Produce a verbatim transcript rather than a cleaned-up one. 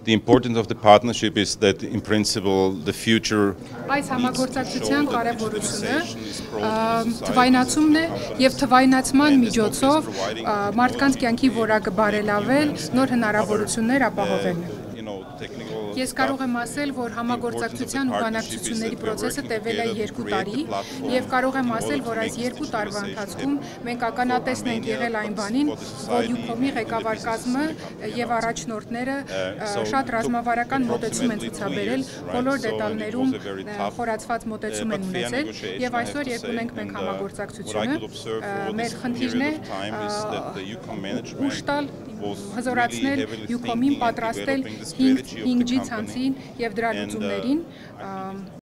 The importance of the partnership is that, in principle, the future. Այս համագործակցության կարևորությունը թվայնացումն է եւ թվայնացման միջոցով մարդկանց կյանքի որակը բարելավել, նոր հնարավորություններ ապահովել։ Ես կարող եմ ասել, որ համագործակցության ու բանակցությունների process-ը տևել է երկու տարի եւ կարող եմ ասել, որ այս երկու տարվա ընթացքում մենք ականատեսն ենք եղել այն բանին, որ Ucom-ի ղեկավար կազմը եւ առաջնորդները շատ ռազմավարական մոտեցում են ցուցաբերել, բոլոր դետալներում խորացված մոտեցում են ունեցել եւ այսօր երբ ունենք մենք համագործակցությունը, մեր խնդիրն է ուշ տալ, հզորացնել Ucom-ին, պատրաստել five G ցանցին եւ դրա լուծումներին